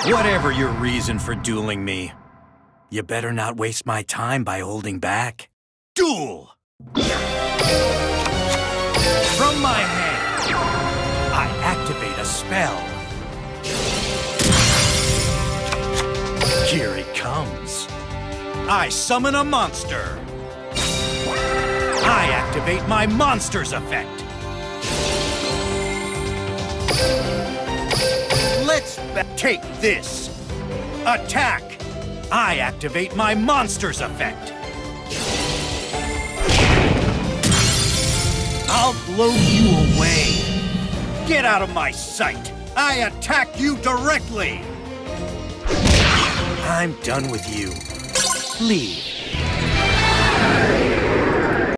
Whatever your reason for dueling me, you better not waste my time by holding back. Duel! From my hand, I activate a spell. Here it comes. I summon a monster. I activate my monster's effect. Let's take this. Attack! I activate my monster's effect. I'll blow you away. Get out of my sight. I attack you directly. I'm done with you. Leave.